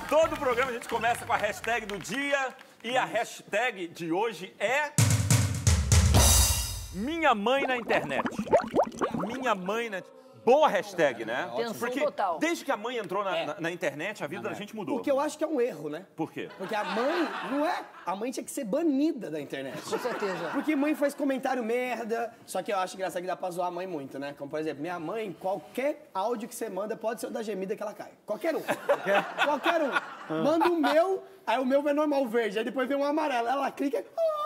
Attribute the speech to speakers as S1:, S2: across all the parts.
S1: Todo o programa a gente começa com a hashtag do dia e a hashtag de hoje é... Minha mãe na internet. Minha mãe na... Boa hashtag, né? Porque
S2: total.
S1: desde que a mãe entrou na internet, a vida da gente mudou.
S3: O que eu acho que é um erro, né?
S1: Por quê?
S3: Porque a mãe, não é... A mãe tinha que ser banida da internet.
S2: Com certeza.
S3: Porque mãe faz comentário merda. Só que eu acho engraçado que dá pra zoar a mãe muito, né? Como, por exemplo, minha mãe, qualquer áudio que você manda pode ser o da gemida que ela cai. Qualquer um. Qualquer um. Manda o meu, aí o meu vai normal verde. Aí depois vem um amarelo. Ela clica...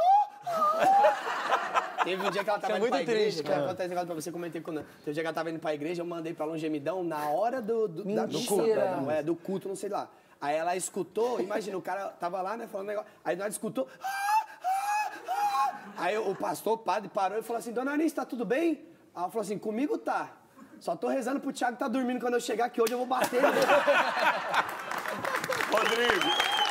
S3: Teve um dia que ela tava indo pra igreja, que acontece um negócio pra você, comentei quando... Teve um dia que ela tava indo pra igreja, eu mandei pra ela um gemidão na hora do culto. Do culto, não sei lá. Aí ela escutou, imagina, o cara tava lá, né, falando negócio. Aí nós escutou... Aí o pastor, o padre, parou e falou assim, Dona Anice, tá tudo bem? Aí ela falou assim, comigo tá. Só tô rezando pro Thiago que tá dormindo quando eu chegar, que hoje eu vou bater.
S1: Rodrigo.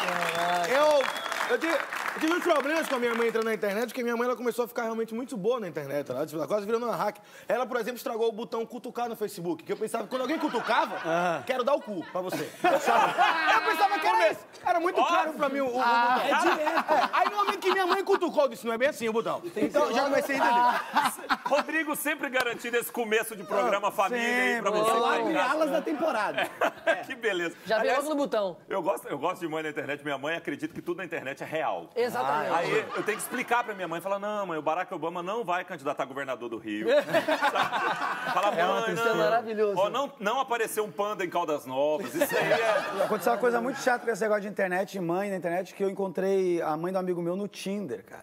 S4: Eu tive uns problemas com a minha mãe entrando na internet, porque minha mãe ela começou a ficar realmente muito boa na internet. Ela quase virando uma hack. Ela, por exemplo, estragou o botão cutucar no Facebook, que eu pensava que quando alguém cutucava, quero dar o cu pra você. Eu pensava que era isso. Era muito claro pra mim o botão.
S3: É direto.
S4: Aí no momento que minha mãe cutucou, eu disse, não é bem assim o botão. Então já comecei a entender.
S1: Rodrigo sempre garantindo esse começo de programa família aí pra você.
S3: Abre alas da temporada.
S1: Que beleza.
S2: Já veio
S1: Aliás,
S2: logo no botão.
S1: Eu gosto de mãe na internet. Minha mãe acredita que tudo na internet é real.
S2: Exatamente.
S1: Aí eu tenho que explicar pra minha mãe. Falar, não, mãe, o Barack Obama não vai candidatar a governador do Rio. Fala, mãe,
S2: Isso é maravilhoso.
S1: Ó, não apareceu um panda em Caldas Novas. Isso aí é...
S5: Aconteceu uma coisa muito chata com esse negócio de internet, de mãe na internet, que eu encontrei a mãe do amigo meu no Tinder, cara.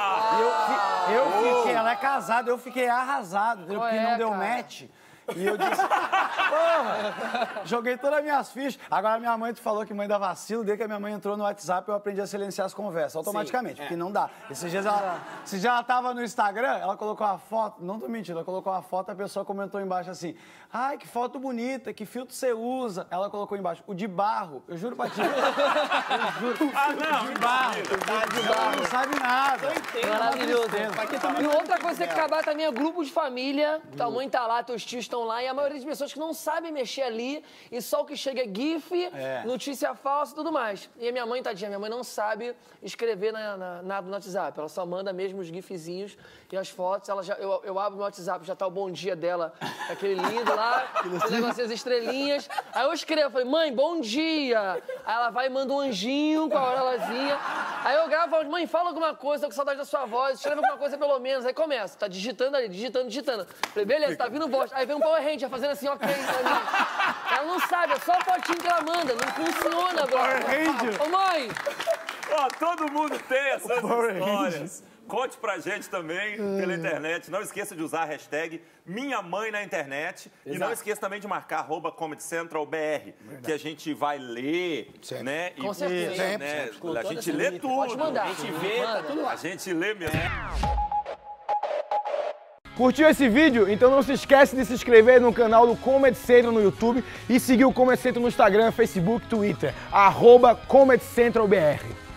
S5: Eu fiquei, ela é casada, eu fiquei arrasado, entendeu? Porque não deu match. E eu disse, porra, joguei todas as minhas fichas. Agora minha mãe, tu falou que mãe dá vacilo, desde que a minha mãe entrou no WhatsApp, eu aprendi a silenciar as conversas, automaticamente, porque não dá. Esses dias ela tava no Instagram, ela colocou uma foto, não tô mentindo, ela colocou uma foto, a pessoa comentou embaixo assim, ai, que foto bonita, que filtro você usa? Ela colocou embaixo, o de barro, eu juro pra ti. Eu juro.
S1: Não,
S5: De barro. Ela não sabe nada.
S2: Maravilhoso. E outra coisa que tem que acabar também é grupo de família. Tua mãe tá lá, teus tios estão lá, e a maioria das pessoas que não sabem mexer ali, e só o que chega é GIF, notícia falsa e tudo mais. E a minha mãe, tadinha, minha mãe não sabe escrever nada no WhatsApp. Ela só manda mesmo os GIFzinhos e as fotos. Eu abro meu WhatsApp, já tá o bom dia dela, aquele lindo lá, o negócio das estrelinhas. Aí eu escrevo, falei, mãe, bom dia. Aí ela vai e manda um anjinho com a orelhazinha. Aí eu gravo, falo, mãe, fala alguma coisa, tô com saudade da sua voz, escreve alguma coisa pelo menos. Aí começa, tá digitando ali, digitando. Falei, beleza, tá vindo voz. Aí vem um Power Ranger fazendo assim, ok. Ela não sabe, é só a fotinho que ela manda, não funciona,
S5: Power Ranger.
S2: Ô, mãe!
S1: Ó, todo mundo tem essas histórias. Conte pra gente também pela internet. Não esqueça de usar a hashtag Minha Mãe na Internet. E não esqueça também de marcar @ComedyCentralBR, que a gente vai ler, né?
S2: Com certeza.
S1: Né? A gente
S2: certeza.
S1: lê tudo.
S2: Pode mandar.
S1: A gente vê, tá tudo lá. A gente lê mesmo.
S4: Curtiu esse vídeo? Então não se esquece de se inscrever no canal do Comedy Central no YouTube e seguir o Comedy Central no Instagram, Facebook, Twitter, @ComedyCentralBR.